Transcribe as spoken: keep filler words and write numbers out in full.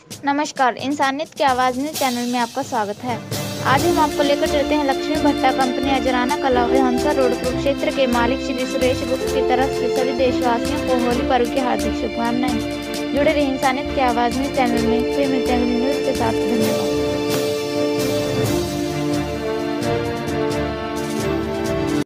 नमस्कार, इंसानियत की आवाज़ न्यूज़ चैनल में आपका स्वागत है। आज हम आपको लेकर चलते हैं लक्ष्मी भट्टा कंपनी अजराना कला विधानसभा रोड कुरुक्षेत्र के मालिक श्री सुरेश गुप्त की तरफ से सभी देशवासियों को होली पर्व की हार्दिक शुभकामनाएं। जुड़े रहिए इंसानियत की आवाज़ न्यूज़ चैनल में, फिर मिलते हैं अगली न्यूज़ के साथ। धन्यवाद।